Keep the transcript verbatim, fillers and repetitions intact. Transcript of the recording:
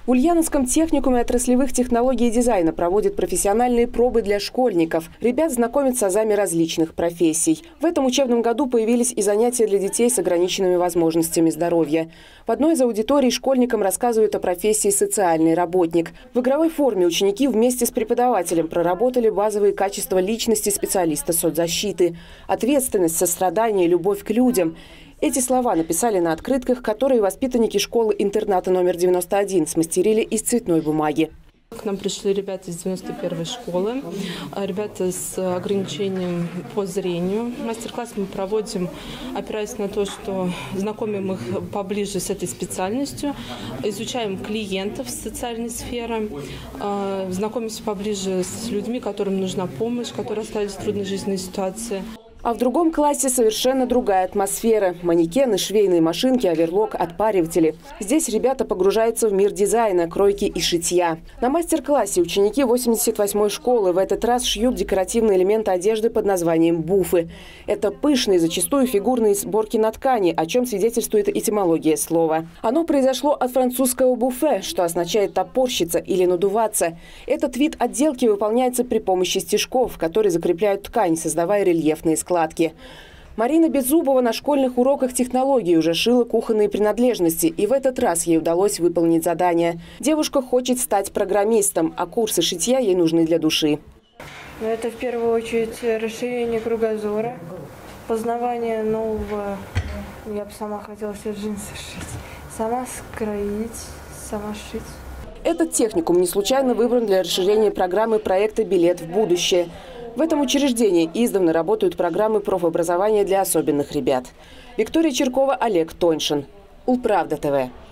В Ульяновском техникуме отраслевых технологий и дизайна проводят профессиональные пробы для школьников. Ребят знакомят с азами различных профессий. В этом учебном году появились и занятия для детей с ограниченными возможностями здоровья. В одной из аудиторий школьникам рассказывают о профессии социальный работник. В игровой форме ученики вместе с преподавателем проработали базовые качества личности специалиста соцзащиты. Ответственность, сострадание, любовь к людям. Эти слова написали на открытках, которые воспитанники школы-интерната номер девяносто один смастерили из цветной бумаги. К нам пришли ребята из девяносто первой школы, ребята с ограничением по зрению. Мастер-класс мы проводим, опираясь на то, что знакомим их поближе с этой специальностью, изучаем клиентов с социальной сферы, знакомимся поближе с людьми, которым нужна помощь, которые остались в трудной жизненной ситуации. А в другом классе совершенно другая атмосфера. Манекены, швейные машинки, оверлок, отпариватели. Здесь ребята погружаются в мир дизайна, кройки и шитья. На мастер-классе ученики восемьдесят восьмой школы в этот раз шьют декоративные элементы одежды под названием буфы. Это пышные, зачастую фигурные сборки на ткани, о чем свидетельствует этимология слова. Оно произошло от французского «буфе», что означает «топорщиться» или «надуваться». Этот вид отделки выполняется при помощи стежков, которые закрепляют ткань, создавая рельефные складки. Марина Беззубова на школьных уроках технологий уже шила кухонные принадлежности, и в этот раз ей удалось выполнить задание. Девушка хочет стать программистом, а курсы шитья ей нужны для души. Это в первую очередь расширение кругозора, познавание нового. Я бы сама хотела все джинсы шить, сама скроить, сама шить. Этот техникум не случайно выбран для расширения программы проекта «Билет в будущее». В этом учреждении издавна работают программы профобразования для особенных ребят. Виктория Черкова, Олег Тоньшин. Улправда ТВ.